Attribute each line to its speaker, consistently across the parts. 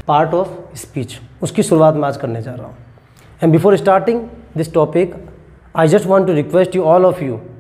Speaker 1: Part of speech, उसकी शुरुआत मैं आज करने जा रहा हूँ। And before starting this topic I just want to request you all of you,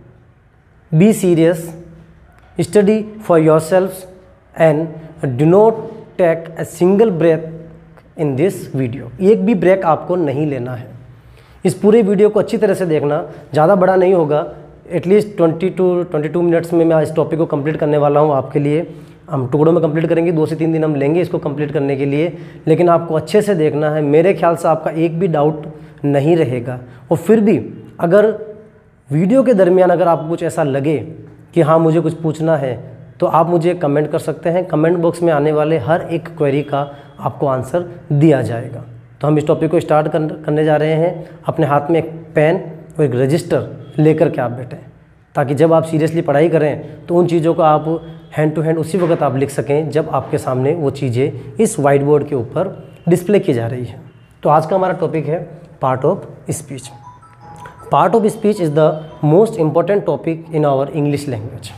Speaker 1: be serious, study for yourself and do not take a single break in this video. एक भी ब्रेक आपको नहीं लेना है। इस पूरे video को अच्छी तरह से देखना, ज़्यादा बड़ा नहीं होगा, एटलीस्ट 22 मिनट्स में मैं इस टॉपिक को कंप्लीट करने वाला हूँ आपके लिए। हम टुकड़ों में कंप्लीट करेंगे, 2 से 3 दिन हम लेंगे इसको कंप्लीट करने के लिए, लेकिन आपको अच्छे से देखना है। मेरे ख्याल से आपका एक भी डाउट नहीं रहेगा। और फिर भी अगर वीडियो के दरमियान अगर आपको कुछ ऐसा लगे कि हाँ मुझे कुछ पूछना है, तो आप मुझे कमेंट कर सकते हैं। कमेंट बॉक्स में आने वाले हर एक क्वेरी का आपको आंसर दिया जाएगा। तो हम इस टॉपिक को स्टार्ट करने जा रहे हैं। अपने हाथ में एक पेन और एक रजिस्टर लेकर के आप बैठें, ताकि जब आप सीरियसली पढ़ाई करें तो उन चीज़ों को आप हैंड टू हैंड उसी वक्त आप लिख सकें जब आपके सामने वो चीज़ें इस वाइट बोर्ड के ऊपर डिस्प्ले की जा रही है। तो आज का हमारा टॉपिक है part of speech. Part of speech is the most important topic in our English language.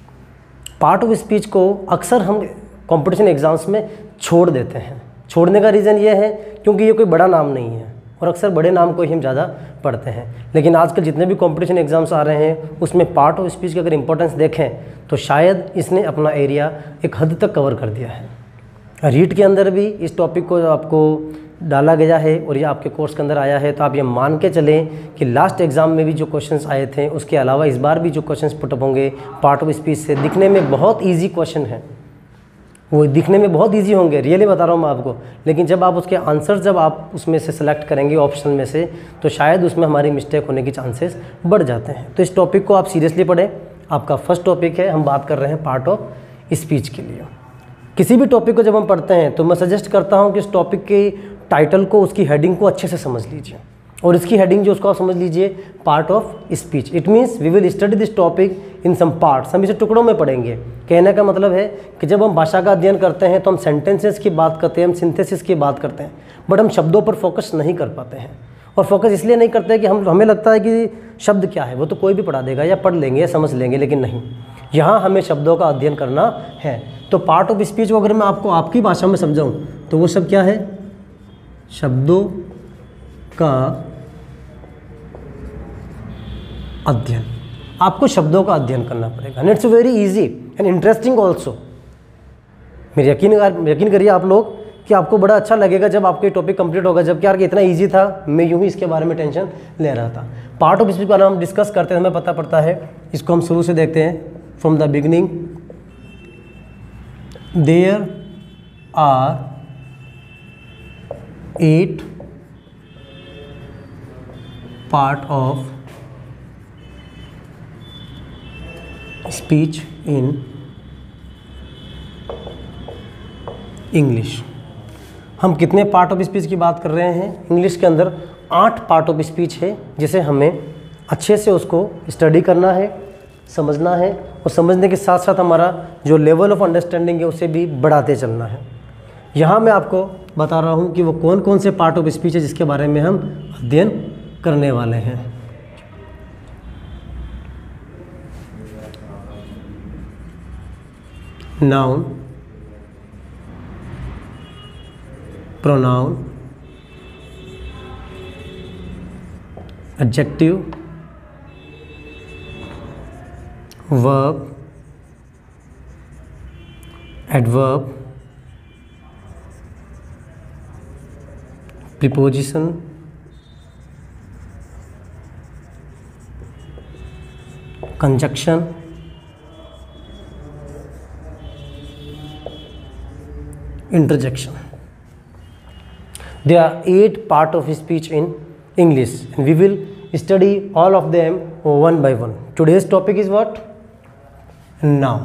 Speaker 1: Part of speech को अक्सर हम कंपटीशन एग्ज़ाम्स में छोड़ देते हैं। छोड़ने का रीज़न ये है क्योंकि ये कोई बड़ा नाम नहीं है और अक्सर बड़े नाम को ही हम ज़्यादा पढ़ते हैं। लेकिन आजकल जितने भी कंपटीशन एग्ज़ाम्स आ रहे हैं उसमें पार्ट ऑफ स्पीच की अगर इम्पोर्टेंस देखें तो शायद इसने अपना एरिया एक हद तक कवर कर दिया है। रीट के अंदर भी इस टॉपिक को आपको डाला गया है और ये आपके कोर्स के अंदर आया है। तो आप ये मान के चलें कि लास्ट एग्ज़ाम में भी जो क्वेश्चंस आए थे उसके अलावा इस बार भी जो क्वेश्चंस पुटअप होंगे पार्ट ऑफ स्पीच से, दिखने में बहुत ईजी क्वेश्चन है, वो दिखने में बहुत इजी होंगे, रियली बता रहा हूँ मैं आपको। लेकिन जब आप उसके आंसर जब आप उसमें से सेलेक्ट करेंगे ऑप्शन में से, तो शायद उसमें हमारी मिस्टेक होने की चांसेस बढ़ जाते हैं। तो इस टॉपिक को आप सीरियसली पढ़ें। आपका फर्स्ट टॉपिक है, हम बात कर रहे हैं पार्ट ऑफ स्पीच के लिए। किसी भी टॉपिक को जब हम पढ़ते हैं तो मैं सजेस्ट करता हूँ कि इस टॉपिक के टाइटल को, उसकी हेडिंग को अच्छे से समझ लीजिए। और इसकी हेडिंग जो उसको आप समझ लीजिए, part of speech. It means we will study this topic in some parts. हम इसे टुकड़ों में पढ़ेंगे। कहने का मतलब है कि जब हम भाषा का अध्ययन करते हैं तो हम सेंटेंसेस की बात करते हैं, हम सिंथेसिस की बात करते हैं, बट हम शब्दों पर फोकस नहीं कर पाते हैं। और फोकस इसलिए नहीं करते हैं कि हमें लगता है कि शब्द क्या है, वो तो कोई भी पढ़ा देगा या पढ़ लेंगे या समझ लेंगे, लेकिन नहीं, यहाँ हमें शब्दों का अध्ययन करना है। तो पार्ट ऑफ स्पीच को अगर मैं आपको आपकी भाषा में समझाऊँ तो वो सब क्या है? शब्दों का अध्ययन। आपको शब्दों का अध्ययन करना पड़ेगा। And it's very easy and interesting also. मेरे यकीन करिए आप लोग कि आपको बड़ा अच्छा लगेगा जब आपको ये टॉपिक कंप्लीट होगा। जब यार कि इतना इजी था, मैं यूं ही इसके बारे में टेंशन ले रहा था। पार्ट ऑफ स्पीच के बारे में हम डिस्कस करते हैं, हमें पता पड़ता है। इसको हम शुरू से देखते हैं, from the beginning. There are 8 part of speech in English. हम कितने पार्ट ऑफ स्पीच की बात कर रहे हैं? इंग्लिश के अंदर 8 पार्ट ऑफ स्पीच है, जिसे हमें अच्छे से उसको स्टडी करना है, समझना है, और समझने के साथ साथ हमारा जो लेवल ऑफ अंडरस्टैंडिंग है उसे भी बढ़ाते चलना है। यहाँ मैं आपको बता रहा हूँ कि वो कौन कौन से पार्ट ऑफ स्पीच है जिसके बारे में हम अध्ययन करने वाले हैं। Noun, pronoun, adjective, verb, adverb, preposition, conjunction, interjection. There are 8 part of speech in English and we will study all of them one by one. Today's topic is what? Noun.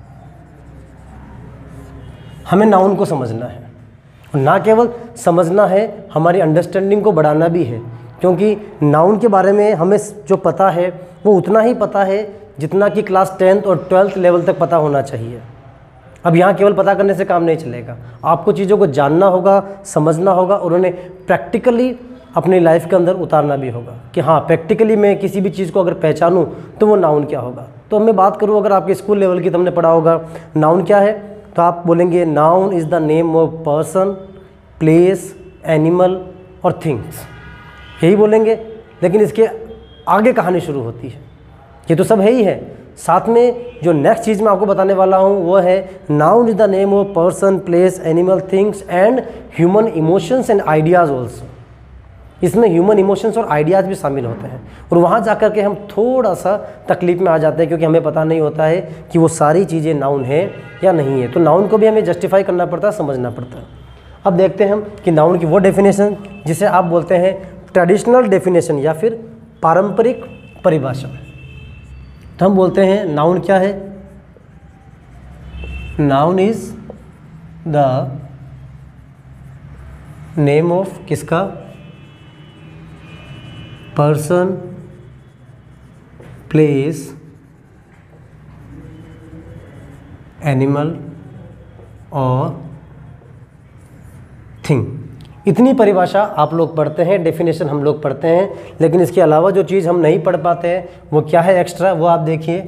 Speaker 1: हमें नाउन को समझना है, और ना केवल समझना है, हमारी अंडरस्टैंडिंग को बढ़ाना भी है। क्योंकि नाउन के बारे में हमें जो पता है वो उतना ही पता है जितना कि क्लास 10th और 12th लेवल तक पता होना चाहिए। अब यहाँ केवल पता करने से काम नहीं चलेगा, आपको चीज़ों को जानना होगा, समझना होगा और उन्हें प्रैक्टिकली अपनी लाइफ के अंदर उतारना भी होगा कि हाँ प्रैक्टिकली मैं किसी भी चीज़ को अगर पहचानूँ तो वो नाउन क्या होगा। तो मैं बात करूँ अगर आपके स्कूल लेवल की, तो हमने पढ़ा होगा नाउन क्या है, तो आप बोलेंगे noun is the name of person, place, animal और थिंग्स, यही बोलेंगे। लेकिन इसके आगे कहानी शुरू होती है। ये तो सब है ही है, साथ में जो नेक्स्ट चीज़ मैं आपको बताने वाला हूँ वो है noun is the name of person, place, animal, things and human emotions and ideas also. इसमें ह्यूमन इमोशंस और आइडियाज़ भी शामिल होते हैं, और वहाँ जाकर के हम थोड़ा सा तकलीफ में आ जाते हैं, क्योंकि हमें पता नहीं होता है कि वो सारी चीज़ें नाउन है या नहीं है। तो नाउन को भी हमें जस्टिफाई करना पड़ता है, समझना पड़ता है। अब देखते हैं हम कि नाउन की वो डेफिनेशन जिसे आप बोलते हैं ट्रेडिशनल डेफिनेशन या फिर पारंपरिक परिभाषा। तो हम बोलते हैं नाउन क्या है? Noun is the name of किसका? पर्सन, प्लेस, एनिमल और थिंग। इतनी परिभाषा आप लोग पढ़ते हैं, डेफिनेशन हम लोग पढ़ते हैं, लेकिन इसके अलावा जो चीज़ हम नहीं पढ़ पाते हैं वो क्या है एक्स्ट्रा? वो आप देखिए,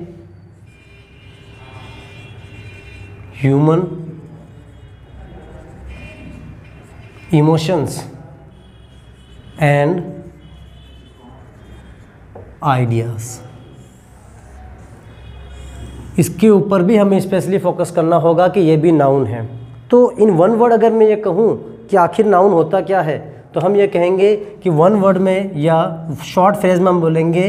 Speaker 1: ह्यूमन इमोशंस एंड आइडियाज़। इसके ऊपर भी हमें स्पेशली फोकस करना होगा कि ये भी नाउन है। तो इन वन वर्ड अगर मैं ये कहूँ कि आखिर नाउन होता क्या है, तो हम ये कहेंगे कि वन वर्ड में या शॉर्ट फ्रेज में हम बोलेंगे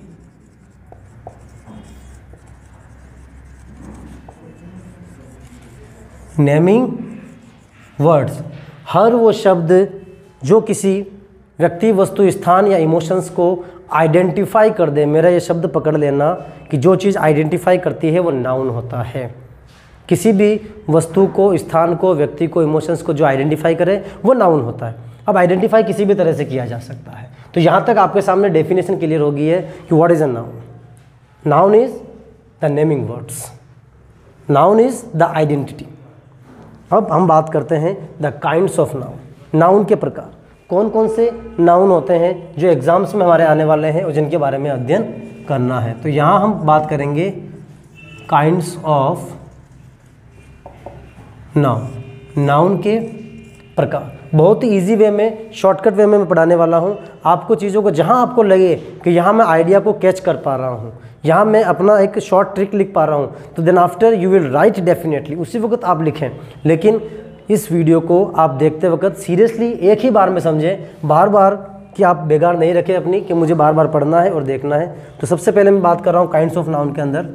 Speaker 1: नेमिंग वर्ड्स। हर वो शब्द जो किसी व्यक्ति, वस्तु, स्थान या इमोशंस को आइडेंटिफाई कर दे। मेरा ये शब्द पकड़ लेना कि जो चीज़ आइडेंटिफाई करती है वो नाउन होता है। किसी भी वस्तु को, स्थान को, व्यक्ति को, इमोशंस को जो आइडेंटिफाई करे वो नाउन होता है। अब आइडेंटिफाई किसी भी तरह से किया जा सकता है। तो यहाँ तक आपके सामने डेफिनेशन क्लियर हो गई है कि what is a noun. Noun is the naming words, noun is the identity. अब हम बात करते हैं the kinds of noun. Noun के प्रकार कौन कौन से नाउन होते हैं जो एग्जाम्स में हमारे आने वाले हैं और जिनके बारे में अध्ययन करना है। तो यहाँ हम बात करेंगे काइंड्स ऑफ नाउन, नाउन के प्रकार। बहुत ही ईजी वे में, शॉर्टकट वे में मैं पढ़ाने वाला हूँ आपको चीज़ों को। जहाँ आपको लगे कि यहाँ मैं आइडिया को कैच कर पा रहा हूँ, यहाँ मैं अपना एक शॉर्ट ट्रिक लिख पा रहा हूँ, तो then after you will write definitely, उसी वक्त आप लिखें। लेकिन इस वीडियो को आप देखते वक्त सीरियसली एक ही बार में समझें, बार बार कि आप बेगार नहीं रखें अपनी कि मुझे बार बार पढ़ना है और देखना है। तो सबसे पहले मैं बात कर रहा हूँ काइंड्स ऑफ नाउन के अंदर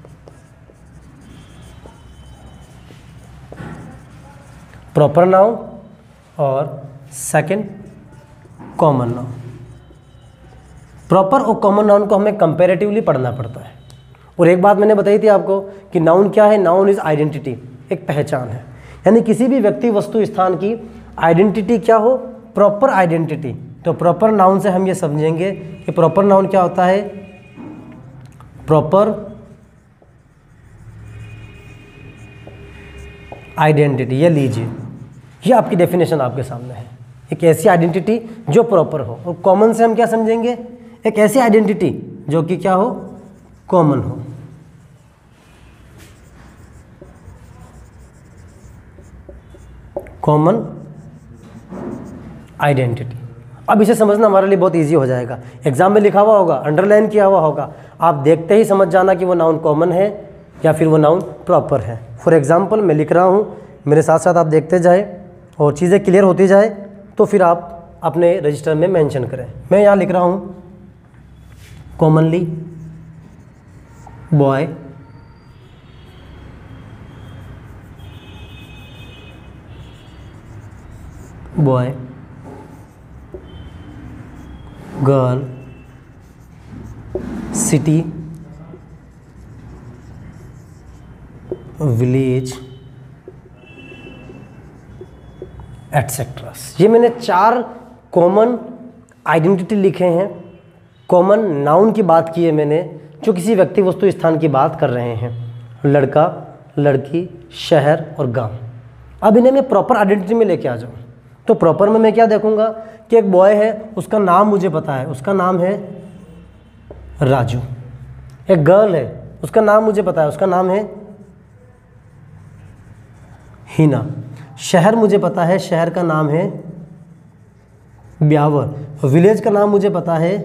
Speaker 1: प्रॉपर नाउन और सेकंड कॉमन नाउन। प्रॉपर और कॉमन नाउन को हमें कंपैरेटिवली पढ़ना पड़ता है। और एक बात मैंने बताई थी आपको कि नाउन क्या है? नाउन इज आइडेंटिटी, एक पहचान है। यानी किसी भी व्यक्ति, वस्तु, स्थान की आइडेंटिटी क्या हो? Proper identity. तो प्रॉपर नाउन से हम ये समझेंगे कि प्रॉपर नाउन क्या होता है? Proper identity. ये लीजिए, ये आपकी डेफिनेशन आपके सामने है, एक ऐसी आइडेंटिटी जो प्रॉपर हो। और कॉमन से हम क्या समझेंगे? एक ऐसी आइडेंटिटी जो कि क्या हो? कॉमन हो। Common identity. अब इसे समझना हमारे लिए बहुत इजी हो जाएगा। एग्जाम में लिखा हुआ होगा, अंडरलाइन किया हुआ होगा, आप देखते ही समझ जाना कि वो नाउन कॉमन है या फिर वो नाउन प्रॉपर है। फॉर एग्जाम्पल मैं लिख रहा हूँ, मेरे साथ साथ आप देखते जाए और चीज़ें क्लियर होती जाए, तो फिर आप अपने रजिस्टर में मेंशन करें। मैं यहाँ लिख रहा हूँ commonly boy, boy, girl, city, village, etcetera. ये मैंने 4 कॉमन आइडेंटिटी लिखे हैं। कॉमन नाउन की बात की है मैंने, जो किसी व्यक्ति, वस्तु, स्थान की बात कर रहे हैं। लड़का, लड़की, शहर और गांव। अब इन्हें मैं प्रॉपर आइडेंटिटी में लेके आ जाऊँ तो प्रॉपर में मैं क्या देखूंगा कि एक बॉय है, उसका नाम मुझे पता है, उसका नाम है राजू। एक गर्ल है, उसका नाम मुझे पता है, उसका नाम है हिना। शहर मुझे पता है, शहर का नाम है ब्यावर। विलेज का नाम मुझे पता है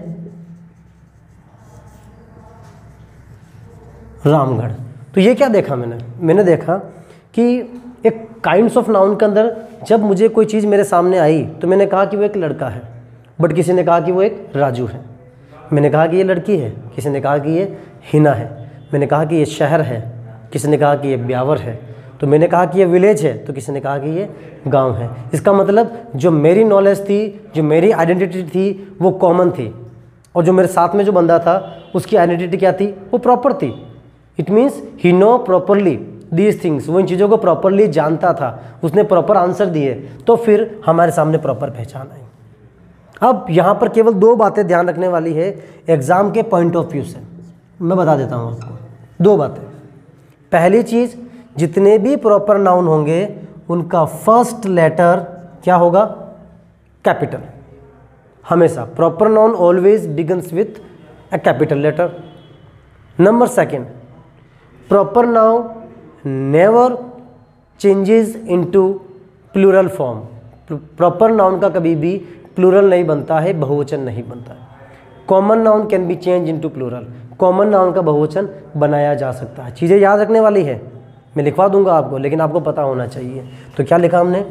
Speaker 1: रामगढ़। तो ये क्या देखा मैंने देखा कि एक काइंड्स ऑफ नाउन के अंदर जब मुझे कोई चीज़ मेरे सामने आई तो मैंने कहा कि वो एक लड़का है, बट किसी ने कहा कि वो एक राजू है। मैंने कहा कि ये लड़की है, किसी ने कहा कि ये हिना है। मैंने कहा कि ये शहर है, किसी ने कहा कि ये ब्यावर है। तो मैंने कहा कि ये विलेज है, तो किसी ने कहा कि ये गांव है। इसका मतलब जो मेरी नॉलेज थी, जो मेरी आइडेंटिटी थी, वो कॉमन थी, और जो मेरे साथ में जो बंदा था उसकी आइडेंटिटी क्या थी, वो प्रॉपर थी। It means he know properly these things, वो इन चीज़ों को प्रॉपरली जानता था, उसने प्रॉपर आंसर दिए, तो फिर हमारे सामने प्रॉपर पहचान आई। अब यहाँ पर केवल 2 बातें ध्यान रखने वाली है एग्ज़ाम के पॉइंट ऑफ व्यू से, मैं बता देता हूँ आपको 2 बातें। पहली चीज़, जितने भी प्रॉपर नाउन होंगे उनका फर्स्ट लेटर क्या होगा, कैपिटल। हमेशा proper noun always begins with a capital letter. Number 2, proper noun never changes into plural form. Proper noun का कभी भी प्लूरल नहीं बनता है, बहुवचन नहीं बनता है। Common noun can be change into plural, common noun का बहुवचन बनाया जा सकता है। चीज़ें याद रखने वाली है, मैं लिखवा दूंगा आपको, लेकिन आपको पता होना चाहिए। तो क्या लिखा हमने,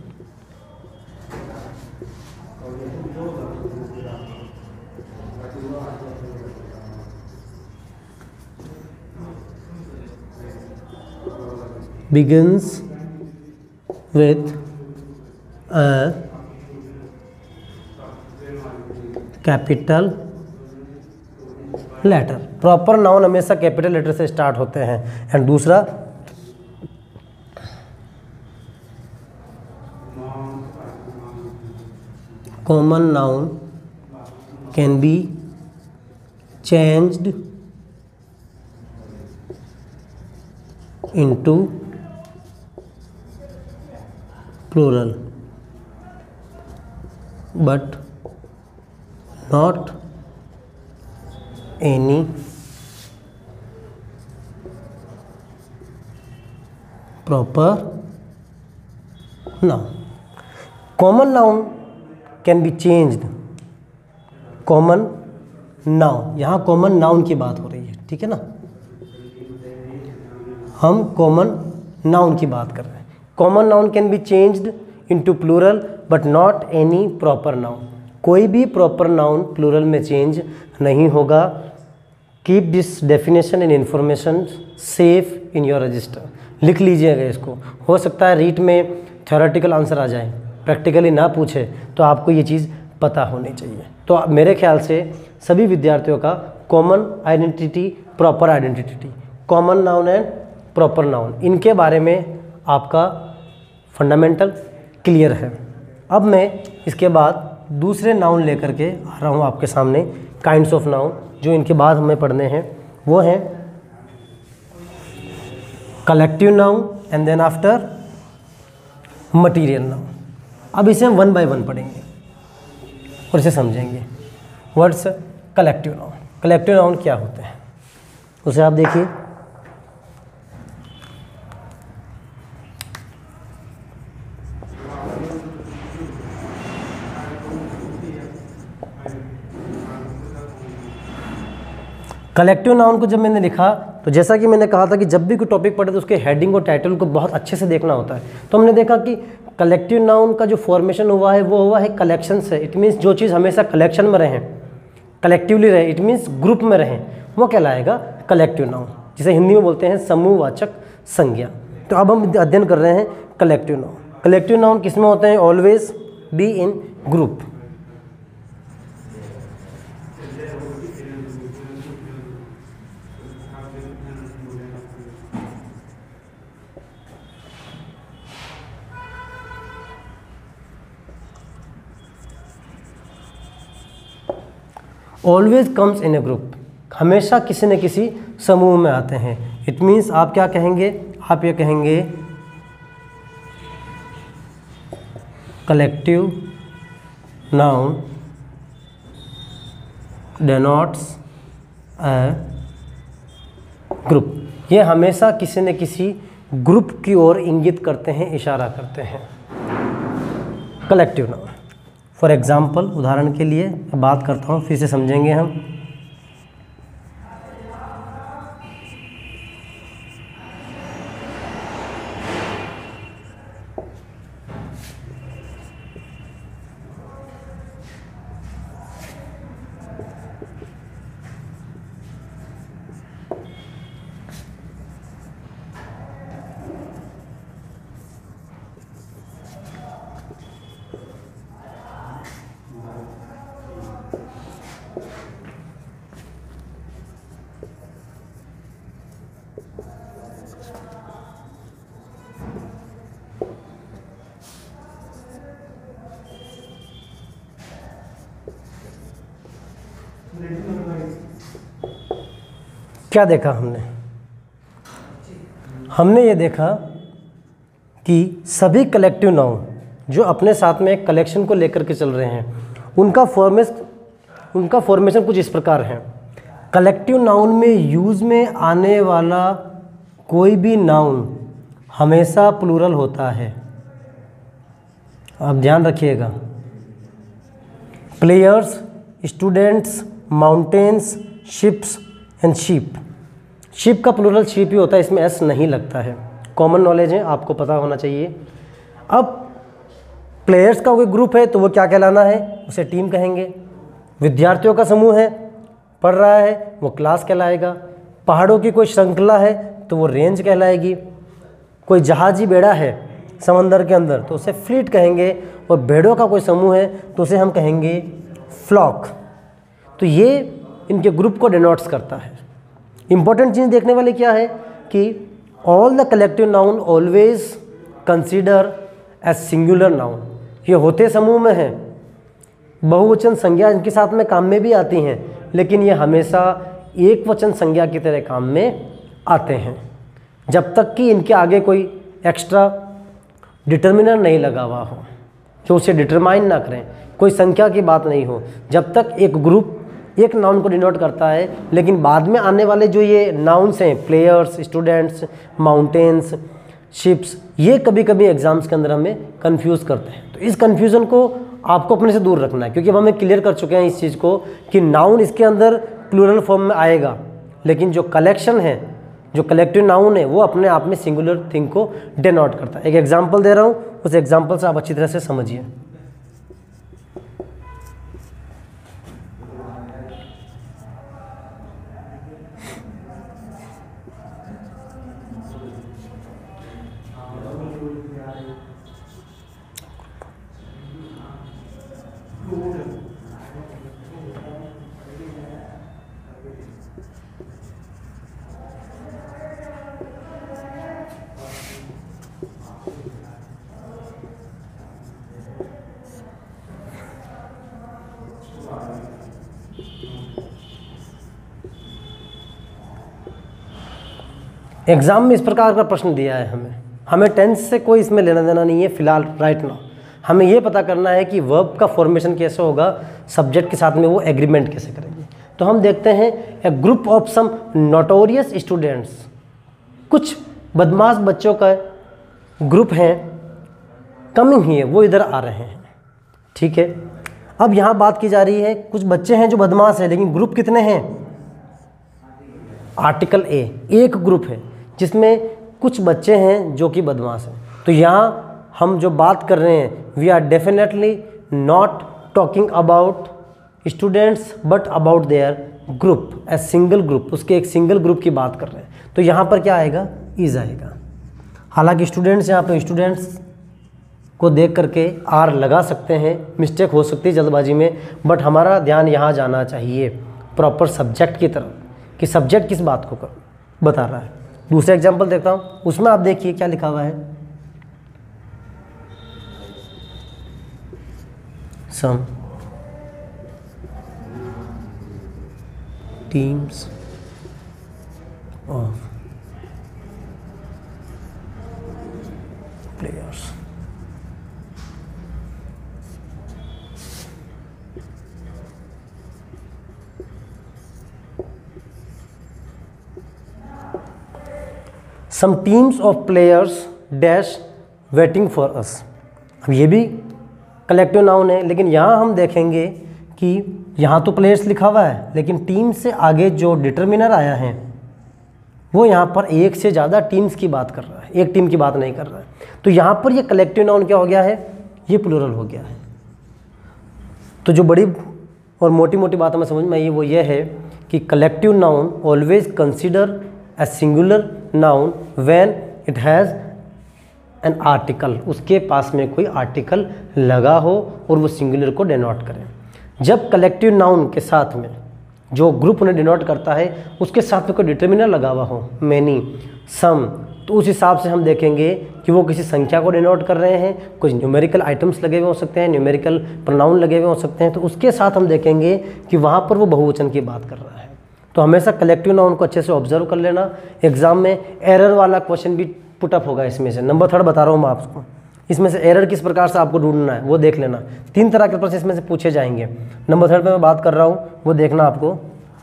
Speaker 1: begins with a capital letter. Proper noun हमेशा कैपिटल लेटर से स्टार्ट होते हैं। एंड दूसरा, common noun can be changed into plural but not any proper noun. Common noun can be changed. Common noun, यहाँ कॉमन नाउन की बात हो रही है, ठीक है ना, हम कॉमन नाउन की बात कर रहे हैं। Common noun can be changed into plural but not any proper noun. कोई भी प्रॉपर नाउन प्लूरल में चेंज नहीं होगा। Keep this definition and information safe in your register. लिख लीजिएगा इसको, हो सकता है रीट में थ्योरेटिकल आंसर आ जाए, प्रैक्टिकली ना पूछे, तो आपको ये चीज़ पता होनी चाहिए। तो मेरे ख्याल से सभी विद्यार्थियों का common identity, proper identity, common noun and proper noun, इनके बारे में आपका फंडामेंटल क्लियर है। अब मैं इसके बाद दूसरे नाउन लेकर के आ रहा हूँ आपके सामने, काइंड्स ऑफ नाउन, जो इनके बाद हमें पढ़ने हैं। वो हैं collective noun and then after material noun. अब इसे हम 1 by 1 पढ़ेंगे और इसे समझेंगे। Words collective noun. Collective noun क्या होते हैं उसे आप देखिए। कलेक्टिव नाउन को जब मैंने लिखा तो जैसा कि मैंने कहा था कि जब भी कोई टॉपिक पढ़े तो उसके हेडिंग और टाइटल को बहुत अच्छे से देखना होता है। तो हमने देखा कि कलेक्टिव नाउन का जो फॉर्मेशन हुआ है वो हुआ है कलेक्शन से। इट मीन्स जो चीज़ हमेशा कलेक्शन में रहें, कलेक्टिवली रहे, इट मीन्स ग्रुप में रहें, वो कहलाएगा कलेक्टिव नाउन, जिसे हिंदी में बोलते हैं समूहवाचक संज्ञा। तो अब हम अध्ययन कर रहे हैं कलेक्टिव नाउन। कलेक्टिव नाउन किस में होते हैं? Always be in group. Always comes in a group, हमेशा किसी न किसी समूह में आते हैं। इट मीन्स आप क्या कहेंगे? आप ये कहेंगे collective noun denotes a group. ये हमेशा किसी न किसी ग्रुप की ओर इंगित करते हैं, इशारा करते हैं। कलेक्टिव नाउन, फॉर एग्जाम्पल, उदाहरण के लिए बात करता हूँ, फिर से समझेंगे हम। क्या देखा हमने? हमने ये देखा कि सभी कलेक्टिव नाउन जो अपने साथ में एक कलेक्शन को लेकर के चल रहे हैं, उनका फॉर्मेशन कुछ इस प्रकार है। कलेक्टिव नाउन में यूज़ में आने वाला कोई भी नाउन हमेशा प्लूरल होता है। आप ध्यान रखिएगा। Players, students, mountains, ships and sheep. Ship का प्लूरल शीप ही होता है, इसमें एस नहीं लगता है। कॉमन नॉलेज है, आपको पता होना चाहिए। अब प्लेयर्स का कोई ग्रुप है तो वो क्या कहलाना है? उसे टीम कहेंगे। विद्यार्थियों का समूह है, पढ़ रहा है, वो क्लास कहलाएगा। पहाड़ों की कोई श्रृंखला है तो वो रेंज कहलाएगी। कोई जहाजी बेड़ा है समंदर के अंदर तो उसे फ्लीट कहेंगे। और भेड़ों का कोई समूह है तो उसे हम कहेंगे फ्लॉक। तो ये इनके ग्रुप को डिनोट्स करता है। इंपॉर्टेंट चीज़ देखने वाली क्या है कि all the collective noun always consider as singular noun. ये होते समूह में हैं, बहुवचन संज्ञा इनके साथ में काम में भी आती हैं, लेकिन ये हमेशा एक वचन संज्ञा की तरह काम में आते हैं, जब तक कि इनके आगे कोई एक्स्ट्रा डिटर्मिनर नहीं लगा हुआ हो जो उसे डिटरमाइन ना करें, कोई संख्या की बात नहीं हो। जब तक एक ग्रुप एक नाउन को डिनोट करता है, लेकिन बाद में आने वाले जो ये नाउन्स हैं, प्लेयर्स, स्टूडेंट्स, माउंटेन्स, शिप्स, ये कभी कभी एग्जाम्स के अंदर हमें कंफ्यूज करते हैं। तो इस कंफ्यूजन को आपको अपने से दूर रखना है, क्योंकि अब हमें क्लियर कर चुके हैं इस चीज़ को कि नाउन इसके अंदर प्लूरल फॉर्म में आएगा, लेकिन जो कलेक्शन है, जो कलेक्टिव नाउन है, वो अपने आप में सिंगुलर थिंग को डिनोट करता है। एक एग्जाम्पल दे रहा हूँ, उस एग्जाम्पल से आप अच्छी तरह से समझिए। एग्ज़ाम में इस प्रकार का प्रश्न दिया है हमें टेंस से कोई इसमें लेना देना नहीं है फिलहाल, राइट नाउ। हमें ये पता करना है कि वर्ब का फॉर्मेशन कैसे होगा, सब्जेक्ट के साथ में वो एग्रीमेंट कैसे करेंगे। तो हम देखते हैं a group of some notorious students, कुछ बदमाश बच्चों का ग्रुप है, कमिंग ही है, वो इधर आ रहे हैं, ठीक है। अब यहाँ बात की जा रही है कुछ बच्चे हैं जो बदमाश हैं, लेकिन ग्रुप कितने हैं? आर्टिकल ए, एक ग्रुप है जिसमें कुछ बच्चे हैं जो कि बदमाश हैं। तो यहाँ हम जो बात कर रहे हैं, we are definitely not talking about students but about their group, a single group, उसके एक सिंगल ग्रुप की बात कर रहे हैं। तो यहाँ पर क्या आएगा? इज आएगा। हालांकि स्टूडेंट्स, यहाँ पर स्टूडेंट्स को देख करके आर लगा सकते हैं, मिस्टेक हो सकती है जल्दबाजी में, बट हमारा ध्यान यहाँ जाना चाहिए प्रॉपर सब्जेक्ट की तरफ कि सब्जेक्ट किस बात को बता रहा है। दूसरा एग्जाम्पल देखता हूँ, उसमें आप देखिए क्या लिखा हुआ है। Some teams of players some teams of players dash waiting for us. अब ये भी कलेक्टिव नाउन है, लेकिन यहाँ हम देखेंगे कि यहाँ तो प्लेयर्स लिखा हुआ है, लेकिन टीम से आगे जो डिटर्मिनर आया है वो यहाँ पर एक से ज़्यादा टीम्स की बात कर रहा है, एक टीम की बात नहीं कर रहा है। तो यहाँ पर ये कलेक्टिव नाउन क्या हो गया है, ये प्लूरल हो गया है। तो जो बड़ी और मोटी मोटी बात हमें समझ में आई वो ये है कि collective noun always consider a singular noun when it has an article, उसके पास में कोई आर्टिकल लगा हो और वो सिंगुलर को डिनोट करे। जब कलेक्टिव नाउन के साथ में जो ग्रुप उन्हें डिनोट करता है उसके साथ में कोई डिटर्मिनर लगा हुआ हो, मैनी, सम, तो उस हिसाब से हम देखेंगे कि वो किसी संख्या को डिनोट कर रहे हैं, कुछ न्यूमेरिकल आइटम्स लगे हुए हो सकते हैं, न्यूमेरिकल प्रोनाउन लगे हुए हो सकते हैं, तो उसके साथ हम देखेंगे कि वहाँ पर वो बहुवचन की बात कर रहा है। तो हमेशा कलेक्टिव नाउन को अच्छे से ऑब्जर्व कर लेना। एग्जाम में एरर वाला क्वेश्चन भी पुटअप होगा इसमें से, नंबर 3 बता रहा हूँ मैं आपको। इसमें से एरर किस प्रकार से आपको ढूंढना है वो देख लेना। 3 तरह के प्रश्न इसमें से पूछे जाएंगे। नंबर 3 पे मैं बात कर रहा हूँ, वो देखना आपको।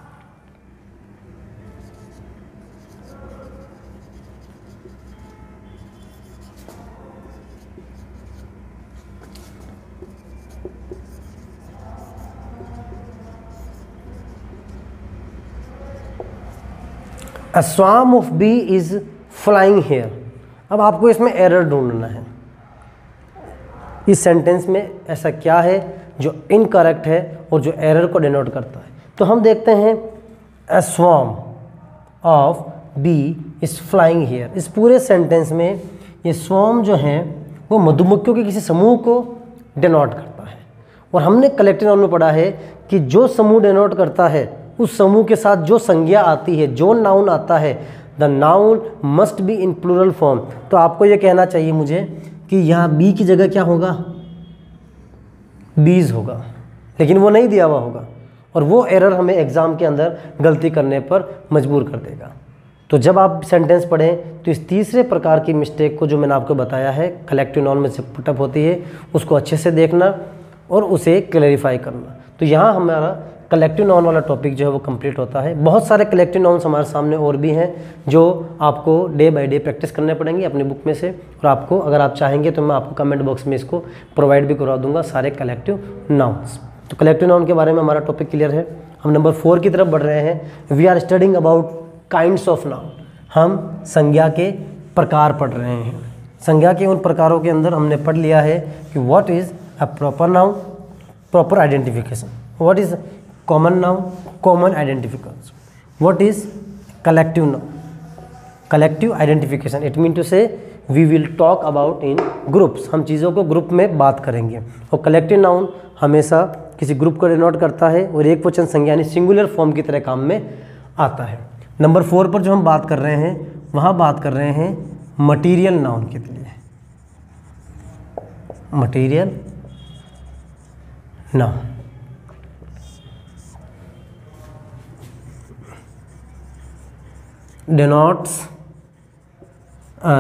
Speaker 1: A swarm of bee is flying here। अब आपको इसमें एरर ढूंढना है। इस सेंटेंस में ऐसा क्या है जो इनकरेक्ट है और जो एरर को डिनोट करता है। तो हम देखते हैं A swarm of bee is flying here। इस पूरे सेंटेंस में ये swarm जो है वो मधुमक्खियों के किसी समूह को डिनोट करता है। और हमने कलेक्टिव नाउन में पढ़ा है कि जो समूह डिनोट करता है उस समूह के साथ जो संज्ञा आती है, जो नाउन आता है, the noun must be in plural form. तो आपको ये कहना चाहिए मुझे कि यहाँ बी की जगह क्या होगा, बीज होगा, लेकिन वो नहीं दिया हुआ होगा और वो एरर हमें एग्ज़ाम के अंदर गलती करने पर मजबूर कर देगा। तो जब आप सेंटेंस पढ़ें तो इस तीसरे प्रकार की मिस्टेक को जो मैंने आपको बताया है कलेक्टिव नाउन में से पुटअप होती है, उसको अच्छे से देखना और उसे क्लैरिफाई करना। तो यहाँ हमारा कलेक्टिव नाउन वाला टॉपिक जो है वो कंप्लीट होता है। बहुत सारे कलेक्टिव नाउन्स हमारे सामने और भी हैं जो आपको डे बाय डे प्रैक्टिस करने पड़ेंगे अपनी बुक में से, और आपको अगर आप चाहेंगे तो मैं आपको कमेंट बॉक्स में इसको प्रोवाइड भी करवा दूंगा सारे कलेक्टिव नाउन्स। तो कलेक्टिव नाउन के बारे में हमारा टॉपिक क्लियर है। हम नंबर 4 की तरफ बढ़ रहे हैं। We are studying about kinds of noun. हम संज्ञा के प्रकार पढ़ रहे हैं। संज्ञा के उन प्रकारों के अंदर हमने पढ़ लिया है कि what is a proper noun, proper identification, what is common noun, common identification, what is collective noun, collective identification. It mean to say we will talk about in groups. हम चीज़ों को ग्रुप में बात करेंगे। और कलेक्टिव नाउन हमेशा किसी group को डिनोट करता है और एक वचन संज्ञा यानी सिंगुलर फॉर्म की तरह काम में आता है। नंबर 4 पर जो हम बात कर रहे हैं वहाँ बात कर रहे हैं मटीरियल नाउन के लिए। Material noun denotes a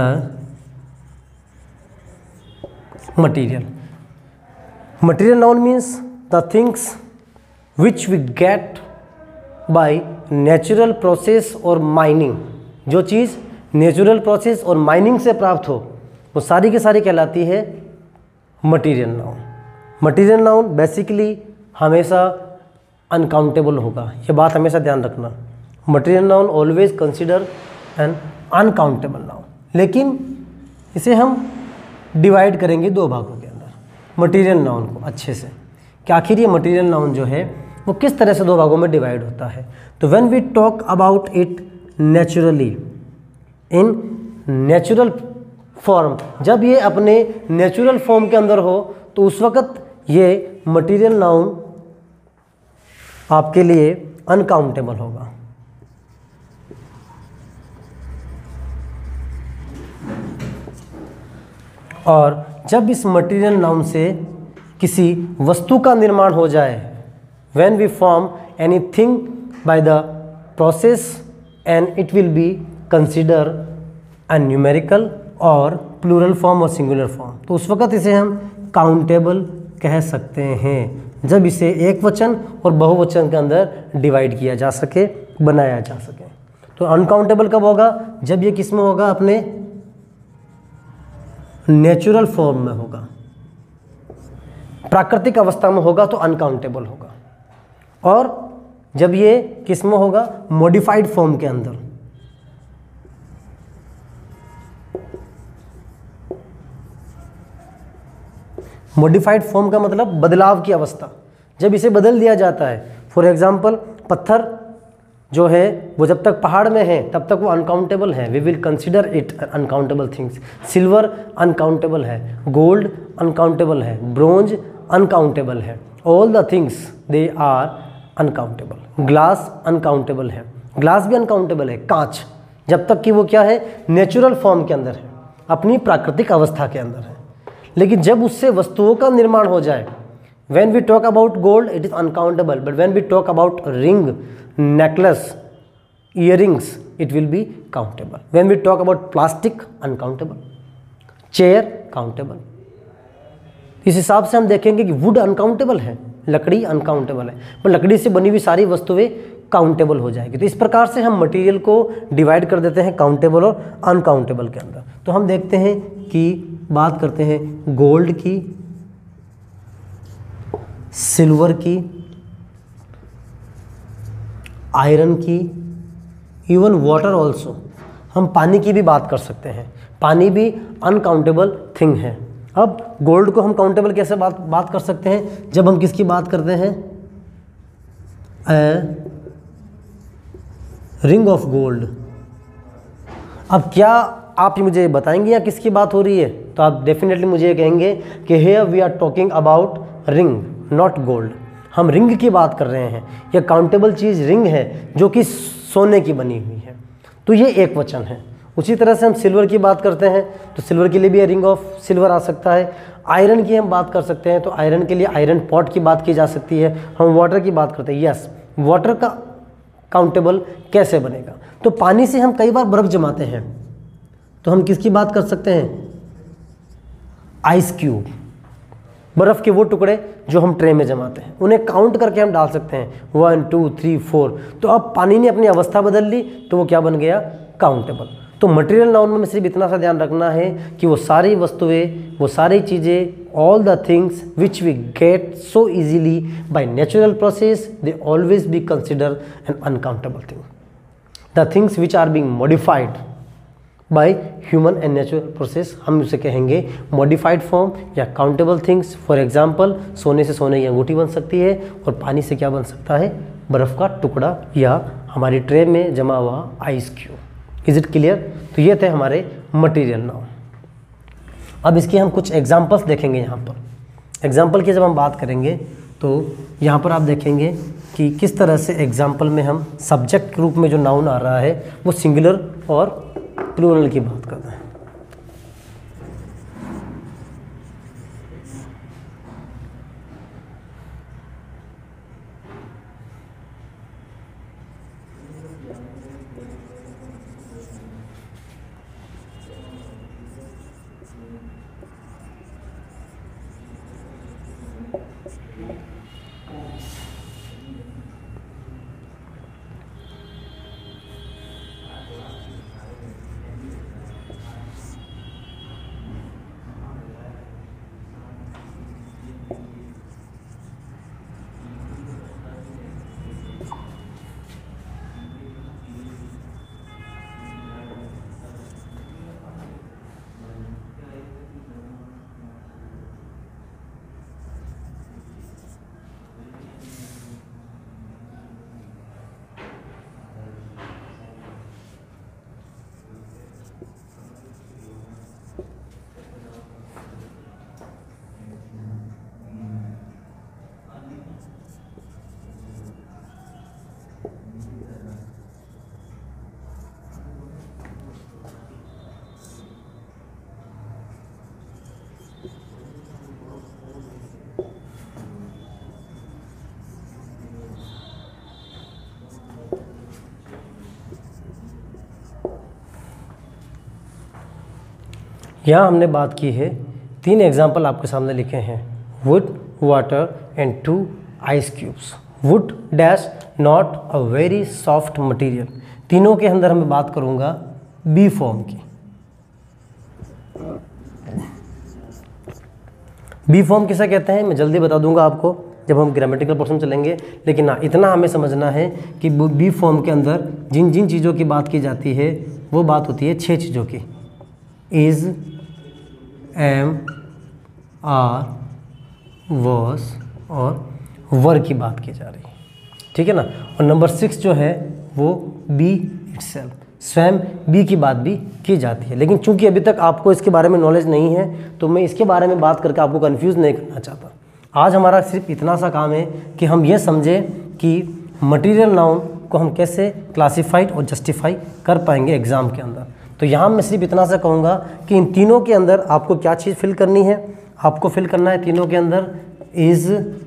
Speaker 1: material. Material noun means the things which we get by natural process or mining। जो चीज़ नेचुरल प्रोसेस और माइनिंग से प्राप्त हो वो सारी की सारी कहलाती है material noun. Material noun basically हमेशा अनकाउंटेबल होगा, ये बात हमेशा ध्यान रखना। Material noun always consider an uncountable noun, लेकिन इसे हम डिवाइड करेंगे 2 भागों के अंदर मटीरियल नाउन को अच्छे से कि आखिर ये मटीरियल नाउन जो है वो किस तरह से 2 भागों में डिवाइड होता है। तो when we talk about it naturally in natural form, जब ये अपने नेचुरल फॉर्म के अंदर हो तो उस वक़्त ये मटीरियल नाउन आपके लिए अनकाउंटेबल होगा। और जब इस मटीरियल नाउन से किसी वस्तु का निर्माण हो जाए, when we form anything by the process and it will be consider a numerical और प्लूरल फॉर्म और सिंगुलर फॉर्म, तो उस वक़्त इसे हम काउंटेबल कह सकते हैं जब इसे एक वचन और बहुवचन के अंदर डिवाइड किया जा सके, बनाया जा सके। तो अनकाउंटेबल कब होगा? जब ये किस में होगा? अपने नेचुरल फॉर्म में होगा, प्राकृतिक अवस्था में होगा तो अनकाउंटेबल होगा। और जब ये किस में होगा? मॉडिफाइड फॉर्म के अंदर। मॉडिफाइड फॉर्म का मतलब बदलाव की अवस्था, जब इसे बदल दिया जाता है। फॉर एग्जाम्पल पत्थर जो है वो जब तक पहाड़ में है तब तक वो अनकाउंटेबल है, we will consider it uncountable things. Silver uncountable है, गोल्ड अनकाउंटेबल है, ब्रोंज अनकाउंटेबल है, all the things they are uncountable. Glass uncountable है, ग्लास भी अनकाउंटेबल है, कांच, जब तक कि वो क्या है? नेचुरल फॉर्म के अंदर है, अपनी प्राकृतिक अवस्था के अंदर है। लेकिन जब उससे वस्तुओं का निर्माण हो जाए, when we talk about gold it is uncountable, but when we talk about ring, necklace, earrings it will be countable. When we talk about plastic uncountable, chair countable। इस हिसाब से हम देखेंगे कि वुड अनकाउंटेबल है, लकड़ी अनकाउंटेबल है, पर लकड़ी से बनी हुई सारी वस्तुएं काउंटेबल हो जाएगी। तो इस प्रकार से हम मटेरियल को डिवाइड कर देते हैं काउंटेबल और अनकाउंटेबल के अंदर। तो हम देखते हैं कि बात करते हैं गोल्ड की, सिल्वर की, आयरन की, इवन वाटर ऑल्सो। हम पानी की भी बात कर सकते हैं, पानी भी अनकाउंटेबल थिंग है। अब गोल्ड को हम काउंटेबल कैसे बात कर सकते हैं? जब हम किसकी बात करते हैं? Ring of gold. अब क्या आप मुझे बताएंगे या किसकी बात हो रही है? तो आप डेफिनेटली मुझे ये कहेंगे कि here we are talking about ring not gold. हम रिंग की बात कर रहे हैं, यह काउंटेबल चीज़ रिंग है जो कि सोने की बनी हुई है, तो ये एक वचन है। उसी तरह से हम सिल्वर की बात करते हैं तो सिल्वर के लिए भी रिंग ऑफ सिल्वर आ सकता है। आयरन की हम बात कर सकते हैं तो आयरन के लिए आयरन पॉट की बात की जा सकती है। हम वाटर की बात करते हैं, यस वाटर का काउंटेबल कैसे बनेगा? तो पानी से हम कई बार बर्फ़ जमाते हैं तो हम किसकी बात कर सकते हैं? आइस क्यूब, बर्फ़ के वो टुकड़े जो हम ट्रे में जमाते हैं, उन्हें काउंट करके हम डाल सकते हैं 1 2 3 4। तो अब पानी ने अपनी अवस्था बदल ली तो वो क्या बन गया? काउंटेबल। तो मटेरियल नाउन में सिर्फ इतना सा ध्यान रखना है कि वो सारी वस्तुएं, वो सारी चीज़ें, all the things which we get so easily by natural process, they always be consider an uncountable thing. The things which are being modified by human and natural process, हम उसे कहेंगे मॉडिफाइड फॉर्म या countable things. For example सोने से सोने की अंगूठी बन सकती है और पानी से क्या बन सकता है? बर्फ़ का टुकड़ा या हमारी ट्रे में जमा हुआ ice cube. Is it clear? तो ये थे हमारे मटेरियल नाउन। अब इसके हम कुछ एग्जाम्पल्स देखेंगे। यहाँ पर एग्जाम्पल की जब हम बात करेंगे तो यहाँ पर आप देखेंगे कि किस तरह से एग्जाम्पल में हम सब्जेक्ट के रूप में जो नाउन आ रहा है वो सिंगुलर और प्लूरल की बात कर रहे हैं। यहाँ हमने बात की है, 3 एग्जाम्पल आपके सामने लिखे हैं, wood, water and 2 ice cubes. Wood dash not a very soft material. तीनों के अंदर मैं बात करूंगा बी फॉर्म की। बी फॉर्म किसे कहते हैं मैं जल्दी बता दूंगा आपको जब हम ग्रामेटिकल पोर्शन चलेंगे, लेकिन हाँ इतना हमें समझना है कि बी फॉर्म के अंदर जिन जिन चीज़ों की बात की जाती है वो बात होती है 6 चीज़ों की। इज़, एम, आर, वॉज और वर की बात की जा रही है, ठीक है ना। और नंबर 6 जो है वो बी इटसेल्फ, स्वयं बी की बात भी की जाती है। लेकिन चूंकि अभी तक आपको इसके बारे में नॉलेज नहीं है तो मैं इसके बारे में बात करके आपको कंफ्यूज नहीं करना चाहता। आज हमारा सिर्फ इतना सा काम है कि हम ये समझें कि मटेरियल नाउन को हम कैसे क्लासिफाइड और जस्टिफाई कर पाएंगे एग्ज़ाम के अंदर। तो यहाँ मैं सिर्फ इतना सा कहूँगा कि इन तीनों के अंदर आपको क्या चीज़ फिल करनी है, आपको फिल करना है तीनों के अंदर इज़,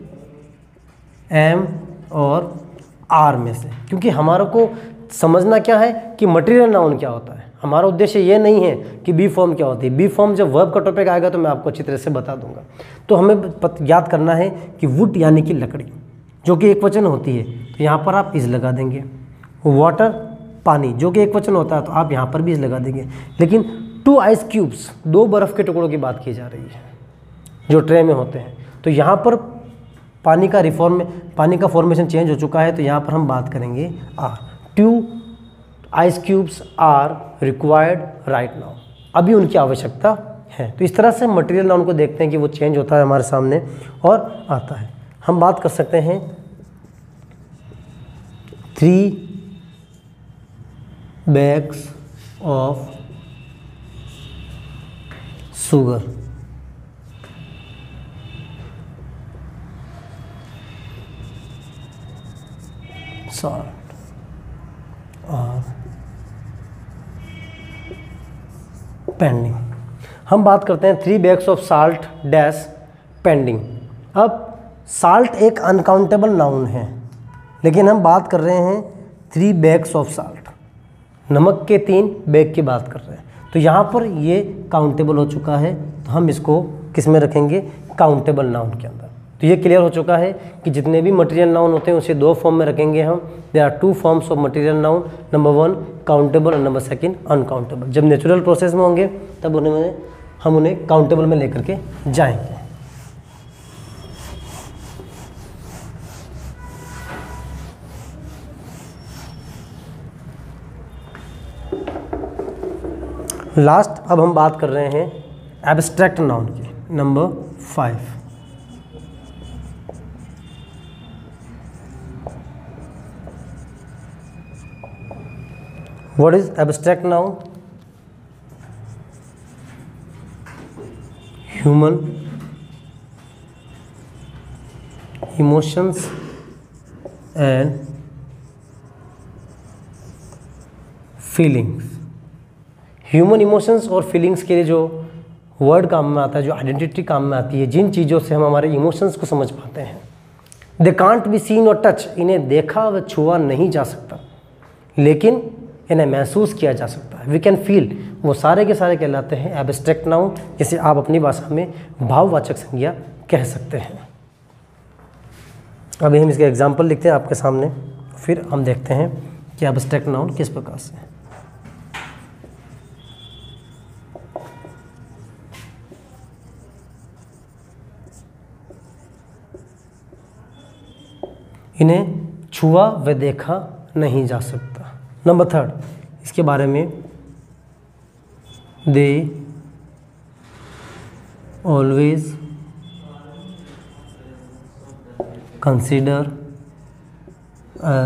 Speaker 1: एम और आर में से, क्योंकि हमारे को समझना क्या है कि मटेरियल नाउन क्या होता है। हमारा उद्देश्य ये नहीं है कि बी फॉर्म क्या होती है। बी फॉर्म जब वर्ब का टॉपिक आएगा तो मैं आपको अच्छी तरह से बता दूंगा। तो हमें याद करना है कि वुड यानी कि लकड़ी जो कि एक वचन होती है तो यहाँ पर आप इज़ लगा देंगे। वाटर पानी जो कि एक वचन होता है तो आप यहाँ पर भी इज़ लगा देंगे। लेकिन 2 आइस क्यूब्स 2 बर्फ़ के टुकड़ों की बात की जा रही है जो ट्रे में होते हैं, तो यहाँ पर पानी का फॉर्मेशन चेंज हो चुका है तो यहाँ पर हम बात करेंगे are. 2 ice cubes are required right now, अभी उनकी आवश्यकता है। तो इस तरह से मटेरियल नाउन को देखते हैं कि वो चेंज होता है हमारे सामने और आता है। हम बात कर सकते हैं 3 bags ऑफ शुगर, salt और पेंडिंग। हम बात करते हैं 3 bags of salt dash pending. अब साल्ट एक अनकाउंटेबल नाउन है, लेकिन हम बात कर रहे हैं 3 bags ऑफ साल्ट, नमक के 3 बैग की बात कर रहे हैं। तो यहाँ पर ये काउंटेबल हो चुका है तो हम इसको किस में रखेंगे, काउंटेबल नाउन के अंदर। तो ये क्लियर हो चुका है कि जितने भी मटेरियल नाउन होते हैं उसे 2 फॉर्म में रखेंगे हम। There are 2 forms of material noun, number 1 countable और नंबर 2 अनकाउंटेबल। जब नेचुरल प्रोसेस में होंगे तब हम उन्हें काउंटेबल में लेकर के जाएंगे। लास्ट अब हम बात कर रहे हैं एब्स्ट्रैक्ट नाउन की, number 5। What is abstract noun? Human emotions and feelings। Human emotions और फीलिंग्स के लिए जो वर्ड काम में आता है, जो आइडेंटिटी काम में आती है, जिन चीज़ों से हम हमारे इमोशंस को समझ पाते हैं। दे कांट बी सीन और टच, इन्हें देखा व छुआ नहीं जा सकता लेकिन इन्हें महसूस किया जा सकता है। वी कैन फील, वो सारे के सारे कहलाते हैं एब्स्ट्रैक्ट नाउन, जिसे आप अपनी भाषा में भाववाचक संज्ञा कह सकते हैं। अभी हम इसके एग्जाम्पल लिखते हैं आपके सामने, फिर हम देखते हैं कि एब्स्ट्रैक्ट नाउन किस प्रकार से है। इन्हें छुआ व देखा नहीं जा सकता। नंबर 3 इसके बारे में, they always consider a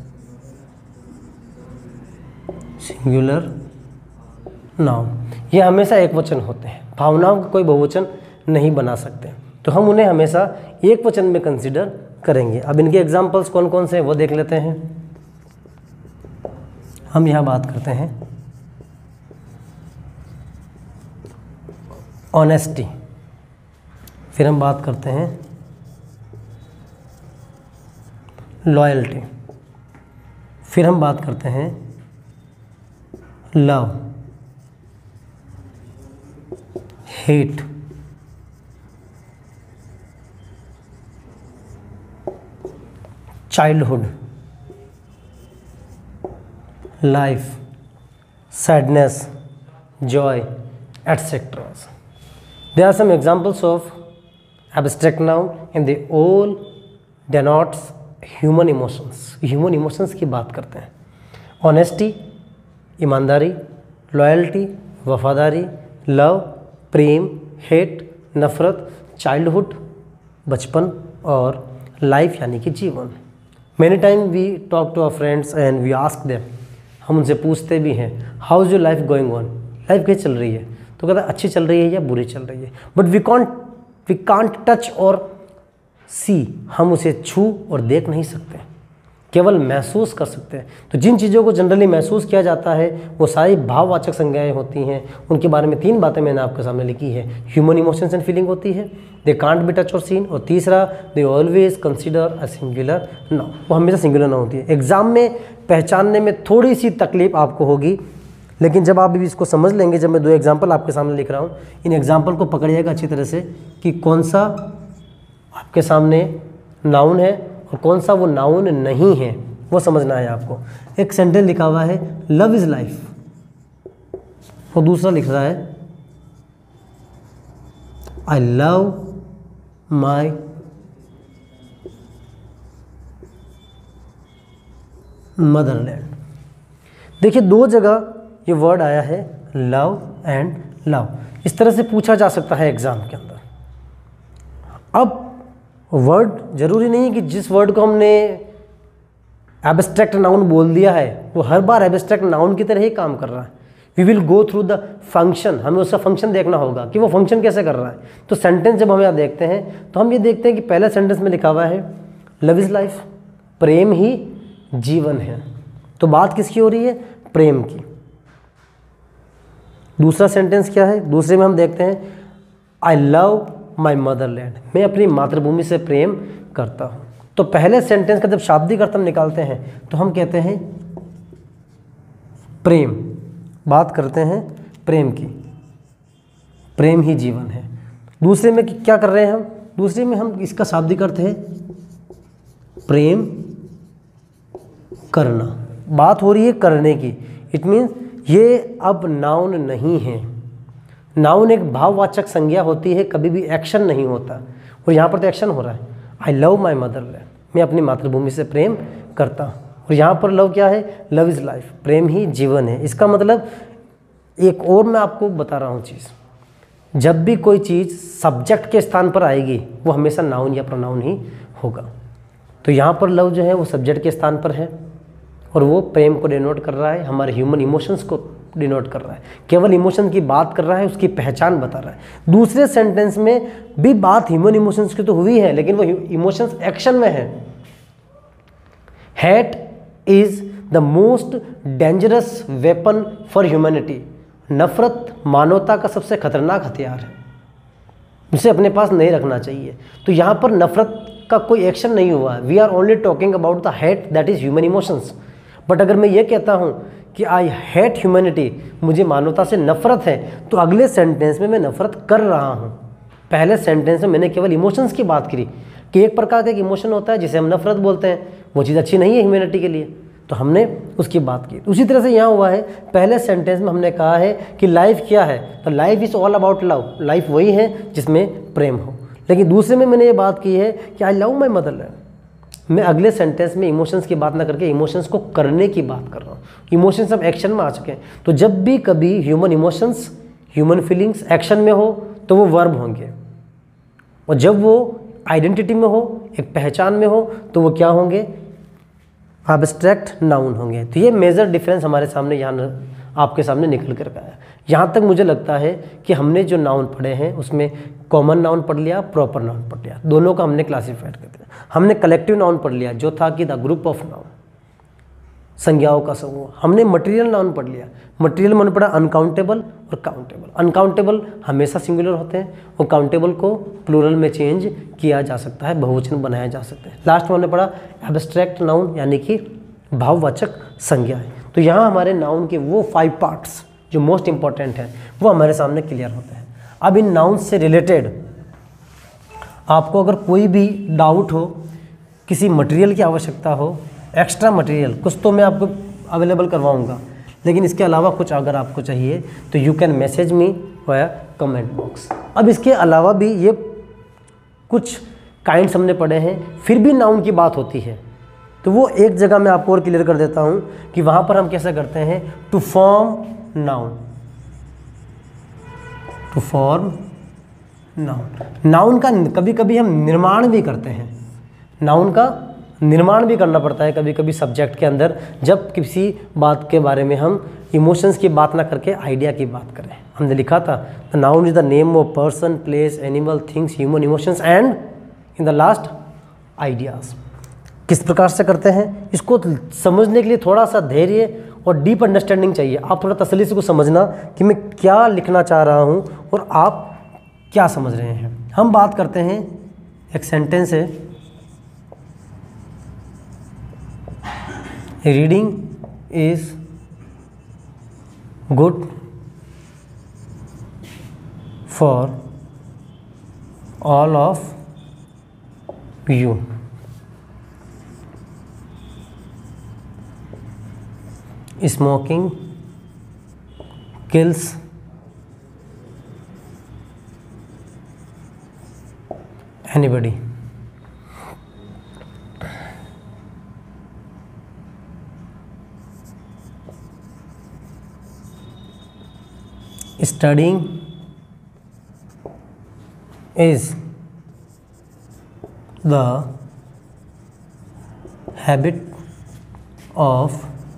Speaker 1: singular noun. ये हमेशा एक वचन होते हैं, भावनाओं का कोई बहुवचन नहीं बना सकते, तो हम उन्हें हमेशा एक वचन में कंसिडर करेंगे। अब इनके एग्जाम्पल्स कौन कौन से हैं वो देख लेते हैं। हम यहाँ बात करते हैं ऑनेस्टी, फिर हम बात करते हैं लॉयल्टी, फिर हम बात करते हैं love, hate, childhood, life, sadness, joy, etc. There are some examples of abstract noun and they all denotes human emotions. Human emotions की बात करते हैं। Honesty, ईमानदारी, लॉयल्टी, वफादारी, लव, प्रेम, हेट, नफ़रत, चाइल्डहुड, बचपन, और लाइफ यानी कि जीवन। Many time we talk to our friends and we ask them, हम उनसे पूछते भी हैं how is your life going on, life कैसे चल रही है, तो कहता है अच्छी चल रही है या बुरी चल रही है। बट वी कांट टच और सी, हम उसे छू और देख नहीं सकते, केवल महसूस कर सकते हैं। तो जिन चीज़ों को जनरली महसूस किया जाता है वो सारी भाववाचक संज्ञाएं होती हैं। उनके बारे में 3 बातें मैंने आपके सामने लिखी है। ह्यूमन इमोशंस एंड फीलिंग होती है, दे कांट बी टच और सीन, और तीसरा they always consider a singular noun, वो हमेशा सिंगुलर नाउन होती है। एग्जाम में पहचानने में थोड़ी सी तकलीफ आपको होगी, लेकिन जब आप भी इसको समझ लेंगे, जब मैं 2 एग्जाम्पल आपके सामने लिख रहा हूँ, इन एग्जाम्पल को पकड़िएगा अच्छी तरह से कि कौन सा आपके सामने नाउन है और कौन सा वो नाउन नहीं है, वो समझना है आपको। एक सेंटेंस लिखा हुआ है लव इज़ लाइफ, और दूसरा लिख रहा है आई लव माई मदरलैंड। देखिए 2 जगह ये वर्ड आया है लव एंड लव, इस तरह से पूछा जा सकता है एग्जाम के अंदर। अब वर्ड जरूरी नहीं है कि जिस वर्ड को हमने एब्स्ट्रैक्ट नाउन बोल दिया है वो हर बार एब्स्ट्रैक्ट नाउन की तरह ही काम कर रहा है। We will go through the function, हमें उसका फंक्शन देखना होगा कि वो फंक्शन कैसे कर रहा है। तो सेंटेंस जब हम यहाँ देखते हैं तो हम ये देखते हैं कि पहले सेंटेंस में लिखा हुआ है लव इज़ लाइफ, प्रेम ही जीवन है। तो बात किसकी हो रही है? प्रेम की। दूसरा सेंटेंस क्या है? दूसरे में हम देखते हैं आई लव माई मदरलैंड, मैं अपनी मातृभूमि से प्रेम करता हूँ। तो पहले सेंटेंस का जब शाब्दिक अर्थ हम निकालते हैं तो हम कहते हैं प्रेम, बात करते हैं प्रेम की, प्रेम ही जीवन है। दूसरे में क्या कर रहे हैं हम? दूसरे में हम इसका शाब्दिक अर्थ है प्रेम करना, बात हो रही है करने की। इट मीन्स ये अब नाउन नहीं है। नाउन एक भाववाचक संज्ञा होती है, कभी भी एक्शन नहीं होता, और यहाँ पर तो एक्शन हो रहा है। आई लव माई मदरलैंड, मैं अपनी मातृभूमि से प्रेम करता हूँ। और यहाँ पर लव क्या है? लव इज़ लाइफ, प्रेम ही जीवन है। इसका मतलब एक और मैं आपको बता रहा हूँ चीज़, जब भी कोई चीज़ सब्जेक्ट के स्थान पर आएगी वो हमेशा नाउन या प्रोनाउन ही होगा। तो यहाँ पर लव जो है वो सब्जेक्ट के स्थान पर है और वो प्रेम को डिनोट कर रहा है, हमारे ह्यूमन इमोशंस को डिनोट कर रहा है, केवल इमोशन की बात कर रहा है, उसकी पहचान बता रहा है। दूसरे सेंटेंस में भी बात ह्यूमन इमोशंस की तो हुई है, लेकिन वो इमोशंस एक्शन में है। Hate is the most dangerous weapon for humanity, नफरत मानवता का सबसे खतरनाक हथियार है, उसे अपने पास नहीं रखना चाहिए। तो यहाँ पर नफरत का कोई एक्शन नहीं हुआ है। We are only talking about the hate that is human emotions. But अगर मैं ये कहता हूँ कि आई हेट ह्यूमैनिटी, मुझे मानवता से नफरत है, तो अगले सेंटेंस में मैं नफरत कर रहा हूँ। पहले सेंटेंस में मैंने केवल इमोशंस की बात करी कि एक प्रकार का एक इमोशन होता है जिसे हम नफरत बोलते हैं, वो चीज़ अच्छी नहीं है ह्यूमैनिटी के लिए, तो हमने उसकी बात की। उसी तरह से यहाँ हुआ है, पहले सेंटेंस में हमने कहा है कि लाइफ क्या है, तो life is all about love, life वही है जिसमें प्रेम हो। लेकिन दूसरे में मैंने ये बात की है कि आई लव माई मदरलैंड, मैं अगले सेंटेंस में इमोशंस की बात ना करके इमोशंस को करने की बात कर रहा हूँ। इमोशंस अब एक्शन में आ चुके हैं। तो जब भी कभी human emotions, human feelings action में हो तो वो वर्ब होंगे, और जब वो आइडेंटिटी में हो, एक पहचान में हो, तो वो क्या होंगे? एब्स्ट्रैक्ट नाउन होंगे। तो ये मेजर डिफरेंस हमारे सामने यहाँ आपके सामने निकल कर आया। यहाँ तक मुझे लगता है कि हमने जो नाउन पढ़े हैं उसमें कॉमन नाउन पढ़ लिया, प्रॉपर नाउन पढ़ लिया, दोनों का हमने क्लासीफाइड कर दिया। हमने कलेक्टिव नाउन पढ़ लिया जो था कि द ग्रुप ऑफ नाउन, संज्ञाओं का समूह। हमने मटेरियल नाउन पढ़ लिया, मटेरियल में पढ़ा अनकाउंटेबल और काउंटेबल। अनकाउंटेबल हमेशा सिंगुलर होते हैं और काउंटेबल को प्लूरल में चेंज किया जा सकता है, बहुवचन बनाया जा सकता है। लास्ट में हमने पढ़ा एब्स्ट्रैक्ट नाउन यानी कि भाववाचक संज्ञा है। तो यहाँ हमारे नाउन के वो 5 पार्ट्स जो मोस्ट इंपॉर्टेंट हैं वो हमारे सामने क्लियर होते हैं। अब इन नाउन से रिलेटेड आपको अगर कोई भी डाउट हो, किसी मटेरियल की आवश्यकता हो, एक्स्ट्रा मटेरियल कुछ, तो मैं अवेलेबल करवाऊँगा, लेकिन इसके अलावा कुछ अगर आपको चाहिए तो you can message me via comment box. अब इसके अलावा भी ये कुछ काइंड्स हमने पढ़े हैं, फिर भी नाउन की बात होती है तो वो एक जगह मैं आपको और क्लियर कर देता हूँ कि वहाँ पर हम कैसे करते हैं, to form noun, to form noun. Noun का कभी कभी हम निर्माण भी करते हैं, नाउन का निर्माण भी करना पड़ता है कभी कभी सब्जेक्ट के अंदर, जब किसी बात के बारे में हम इमोशंस की बात ना करके आइडिया की बात करें। हमने लिखा था the noun is the name of person, place, animal, things, human emotions and in the last ideas. किस प्रकार से करते हैं, इसको समझने के लिए थोड़ा सा धैर्य और डीप अंडरस्टैंडिंग चाहिए। आप थोड़ा तसल्ली से को समझना कि मैं क्या लिखना चाह रहा हूँ और आप क्या समझ रहे हैं। हम बात करते हैं, एक सेंटेंस है, reading is good for all of you. Smoking kills anybody. Studying is the habit of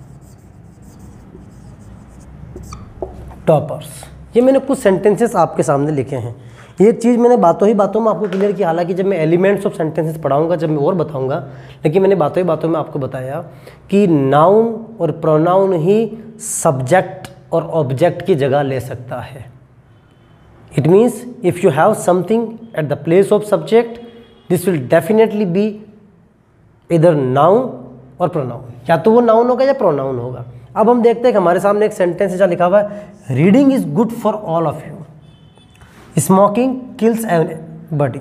Speaker 1: toppers. ये मैंने कुछ सेंटेंसेस आपके सामने लिखे हैं। ये चीज़ मैंने बातों ही बातों में आपको क्लियर किया, हालांकि जब मैं एलिमेंट्स ऑफ सेंटेंसेस पढ़ाऊंगा जब मैं और बताऊंगा, लेकिन मैंने बातों ही बातों में आपको बताया कि नाउन और प्रोनाउन ही सब्जेक्ट और ऑब्जेक्ट की जगह ले सकता है। It means if you have something at the place of subject, this will definitely be इधर नाउन और प्रोनाउन, या तो वो नाउन होगा या प्रोनाउन होगा। अब हम देखते हैं कि हमारे सामने एक सेंटेंस है जहाँ लिखा हुआ है, reading is good for all of you, smoking kills everybody,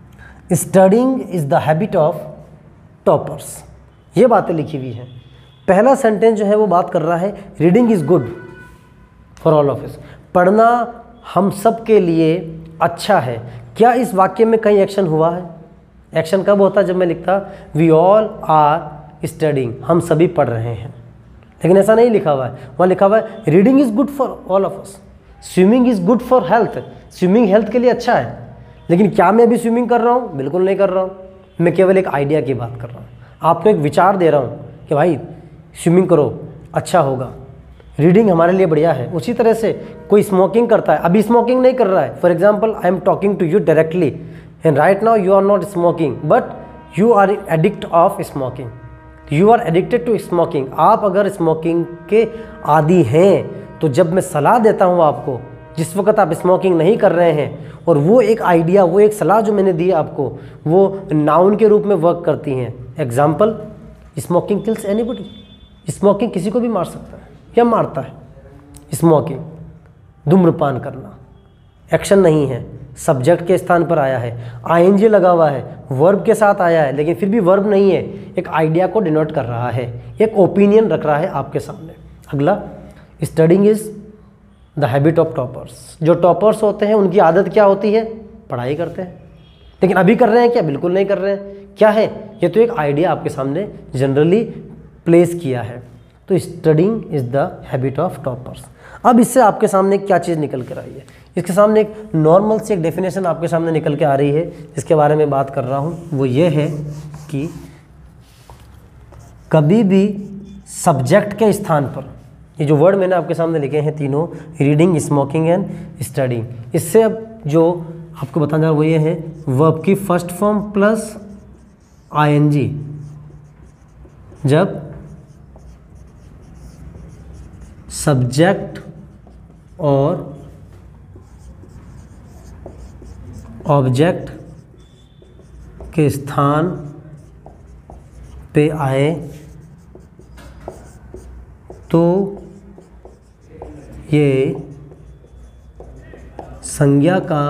Speaker 1: studying is the habit of toppers. ये बातें लिखी हुई हैं। पहला सेंटेंस जो है वो बात कर रहा है reading is good for all of us, पढ़ना हम सब के लिए अच्छा है। क्या इस वाक्य में कहीं एक्शन हुआ है? एक्शन कब होता है? जब मैं लिखता वी ऑल आर स्टडिंग, हम सभी पढ़ रहे हैं, लेकिन ऐसा नहीं लिखा हुआ है। वहाँ लिखा हुआ है reading is good for all of us, swimming is good for health, swimming health के लिए अच्छा है। लेकिन क्या मैं अभी स्विमिंग कर रहा हूँ? बिल्कुल नहीं कर रहा हूँ। मैं केवल एक आइडिया की बात कर रहा हूँ, आपको एक विचार दे रहा हूँ कि भाई स्विमिंग करो, अच्छा होगा, रीडिंग हमारे लिए बढ़िया है। उसी तरह से कोई स्मोकिंग करता है, अभी स्मोकिंग नहीं कर रहा है, for example I am talking to you directly and right now you are not smoking but you are addict of smoking, you are addicted to smoking. आप अगर स्मोकिंग के आदी हैं तो जब मैं सलाह देता हूँ आपको, जिस वक्त आप स्मोकिंग नहीं कर रहे हैं, और वो एक आइडिया, वो एक सलाह जो मैंने दी आपको, वो नाउन के रूप में वर्क करती हैं। Example, smoking kills anybody, smoking किसी को भी मार सकता है या मारता है। स्मोकिंग, धूम्रपान करना, एक्शन नहीं है, सब्जेक्ट के स्थान पर आया है, आईएनजी लगा हुआ है, वर्ब के साथ आया है, लेकिन फिर भी वर्ब नहीं है, एक आइडिया को डिनोट कर रहा है, एक ओपिनियन रख रहा है आपके सामने। अगला, studying is the habit of toppers. जो टॉपर्स होते हैं उनकी आदत क्या होती है? पढ़ाई करते हैं। लेकिन अभी कर रहे हैं क्या? बिल्कुल नहीं कर रहे हैं। क्या है? ये तो एक आइडिया आपके सामने जनरली प्लेस किया है। तो studying is the habit of toppers. अब इससे आपके सामने क्या चीज़ निकल कर आई है? इसके सामने एक नॉर्मल सी एक डेफिनेशन आपके सामने निकल के आ रही है, जिसके बारे में बात कर रहा हूँ। वो ये है कि कभी भी सब्जेक्ट के स्थान पर, ये जो वर्ड मैंने आपके सामने लिखे हैं तीनों, रीडिंग, स्मोकिंग एंड स्टडिंग, इससे अब जो आपको बताना वो ये है, वर्ब की फर्स्ट फॉर्म प्लस आईएनजी जब सब्जेक्ट और ऑब्जेक्ट के स्थान पे आए तो ये संज्ञा का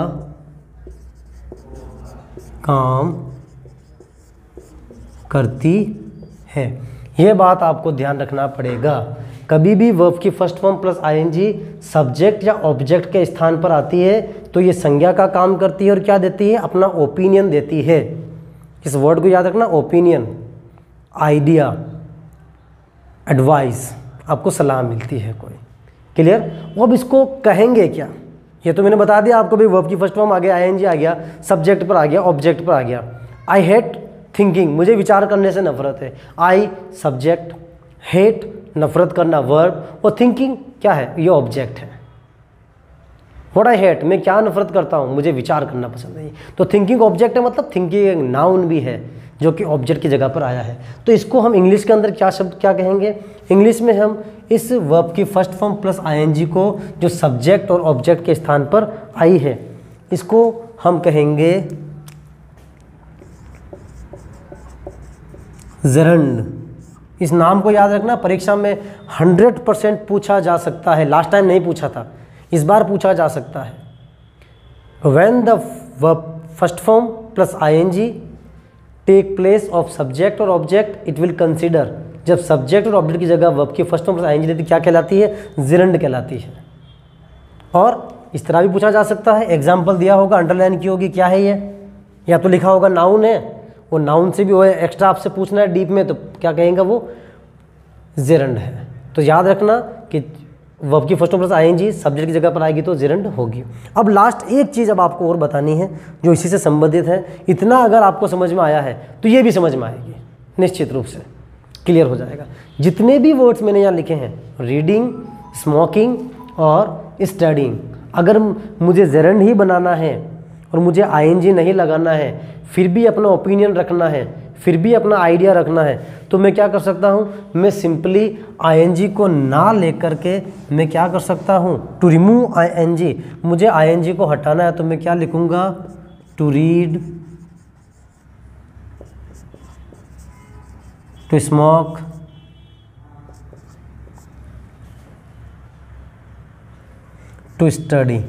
Speaker 1: काम करती है। ये बात आपको ध्यान रखना पड़ेगा। कभी भी वर्ब की first form plus ING subject या ऑब्जेक्ट के स्थान पर आती है तो ये संज्ञा का काम करती है और क्या देती है, अपना ओपिनियन देती है। इस वर्ड को याद रखना, ओपिनियन, आइडिया, एडवाइस, आपको सलाह मिलती है कोई। क्लियर? अब इसको कहेंगे क्या, ये तो मैंने बता दिया आपको भी। वर्ब की फर्स्ट फॉर्म आ गया, आईएनजी आ गया, सब्जेक्ट पर आ गया, ऑब्जेक्ट पर आ गया। आई हेट थिंकिंग, मुझे विचार करने से नफरत है। आई सब्जेक्ट, हेट नफरत करना वर्ब, और थिंकिंग क्या है, ये ऑब्जेक्ट है। व्हाट आई हेट, मैं क्या नफरत करता हूँ, मुझे विचार करना पसंद है। तो थिंकिंग ऑब्जेक्ट है, मतलब थिंकिंग एक नाउन भी है जो कि ऑब्जेक्ट की जगह पर आया है। तो इसको हम इंग्लिश के अंदर क्या शब्द क्या कहेंगे, इंग्लिश में हम इस वर्ब की फर्स्ट फॉर्म प्लस आईएनजी को जो सब्जेक्ट और ऑब्जेक्ट के स्थान पर आई है, इसको हम कहेंगे जेरंड। इस नाम को याद रखना, परीक्षा में 100% पूछा जा सकता है। लास्ट टाइम नहीं पूछा था, इस बार पूछा जा सकता है। When the verb first form plus ING take place of subject और ऑब्जेक्ट इट विल कंसीडर, जब सब्जेक्ट और ऑब्जेक्ट की जगह वर्ब की फर्स्ट फॉर्म प्लस आईएनजी लेती क्या कहलाती है, जेरंड कहलाती है। और इस तरह भी पूछा जा सकता है, एग्जाम्पल दिया होगा, अंडरलाइन की होगी, क्या है ये, या तो लिखा होगा नाउन है, वो नाउन से भी वो एक्स्ट्रा आपसे पूछना है डीप में, तो क्या कहेंगे, वो जेरंड है। तो याद रखना कि वर्ब की first form plus ING subject की जगह पर आएगी तो जेरंड होगी। अब लास्ट एक चीज़ अब आपको और बतानी है जो इसी से संबंधित है। इतना अगर आपको समझ में आया है तो ये भी समझ में आएगी, निश्चित रूप से क्लियर हो जाएगा। जितने भी वर्ड्स मैंने यहाँ लिखे हैं, रीडिंग, स्मोकिंग और स्टडिंग, अगर मुझे जेरंड ही बनाना है और मुझे आईएनजी नहीं लगाना है, फिर भी अपना ओपिनियन रखना है, फिर भी अपना आइडिया रखना है, तो मैं क्या कर सकता हूँ, मैं सिंपली आईएनजी को ना लेकर के मैं क्या कर सकता हूँ, टू रिमूव आईएनजी, मुझे आईएनजी को हटाना है तो मैं क्या लिखूँगा, to read, to smoke, to study.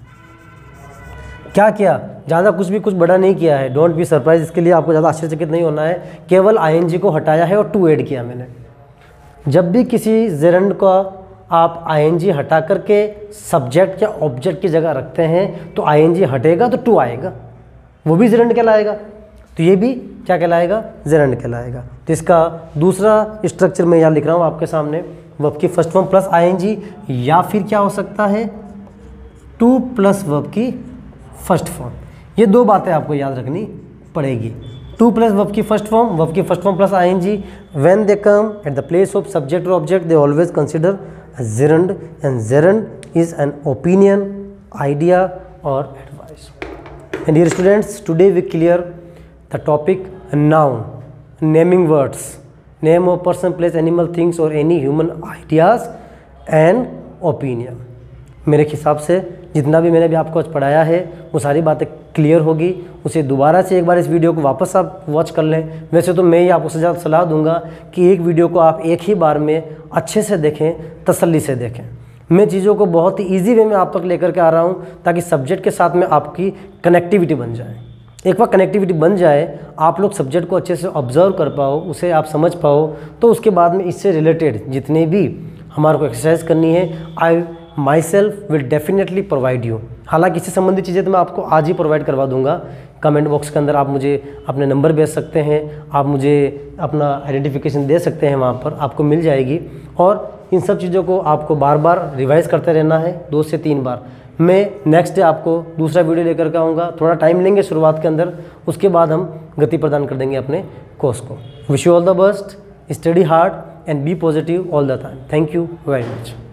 Speaker 1: क्या किया, ज़्यादा कुछ बड़ा नहीं किया है, डोंट बी सरप्राइज, इसके लिए आपको ज़्यादा आश्चर्यचकित नहीं होना है, केवल आईएनजी को हटाया है और टू ऐड किया मैंने। जब भी किसी जेरंड का आप आईएनजी हटा करके सब्जेक्ट या ऑब्जेक्ट की जगह रखते हैं तो आईएनजी हटेगा तो टू आएगा, वो भी जेरंड कहलाएगा, तो ये भी क्या कहलाएगा, जेरंड कहलाएगा। तो इसका दूसरा स्ट्रक्चर मैं यहाँ लिख रहा हूँ आपके सामने, वर्ब की फर्स्ट फॉर्म प्लस आईएनजी, या फिर क्या हो सकता है, टू प्लस वर्ब की फर्स्ट फॉर्म। ये दो बातें आपको याद रखनी पड़ेगी, टू प्लस वर्ब की first form plus ING, when they come at the place of subject और object they always consider gerund, and gerund is an opinion, idea और advice. And dear students, today we clear the topic noun, naming words, name of person, place, animal, things और any human ideas and opinion. मेरे हिसाब से जितना भी मैंने भी आपको आज पढ़ाया है वो सारी बातें क्लियर होगी। उसे दोबारा से एक बार इस वीडियो को वापस आप वॉच कर लें। वैसे तो मैं ही आपको सलाह दूंगा कि एक वीडियो को आप एक ही बार में अच्छे से देखें, तसल्ली से देखें। मैं चीज़ों को बहुत ही ईजी वे में आप तक लेकर के आ रहा हूँ ताकि सब्जेक्ट के साथ में आपकी कनेक्टिविटी बन जाए। एक बार कनेक्टिविटी बन जाए, आप लोग सब्जेक्ट को अच्छे से ऑब्जर्व कर पाओ, उसे आप समझ पाओ, तो उसके बाद में इससे रिलेटेड जितने भी हमारे को एक्सरसाइज करनी है, I myself will definitely provide you. हालांकि इससे संबंधित चीज़ें तो मैं आपको आज ही प्रोवाइड करवा दूंगा। कमेंट बॉक्स के अंदर आप मुझे अपने नंबर भेज सकते हैं, आप मुझे अपना आइडेंटिफिकेशन दे सकते हैं, वहाँ पर आपको मिल जाएगी। और इन सब चीज़ों को आपको बार बार रिवाइज करते रहना है, 2 से 3 बार। मैं नेक्स्ट डे आपको दूसरा वीडियो लेकर के आऊँगा, थोड़ा टाइम लेंगे शुरुआत के अंदर, उसके बाद हम गति प्रदान कर देंगे अपने कोर्स को। Wish you all the best, study hard and be positive all the time. Thank you very much.